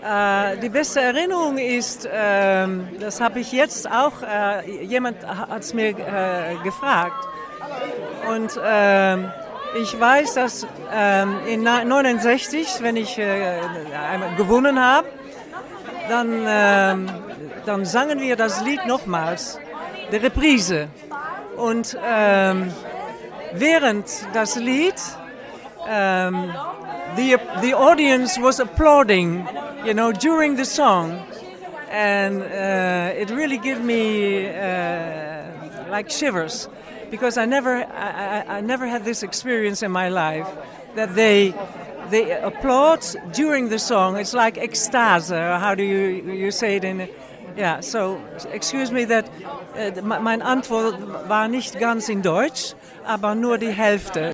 Die beste Erinnerung ist, das habe ich jetzt auch, jemand hat es mir gefragt. Und ich weiß, dass in 1969, wenn ich gewonnen habe, dann sangen wir das Lied nochmals, die Reprise. Und während das Lied, the audience was applauding, during the song, and it really gave me like shivers, because I never had this experience in my life that they applaud during the song. It's like ecstasy. How do you say it in? Yeah. So excuse me that mein Antwort war nicht ganz in Deutsch, aber nur die Hälfte.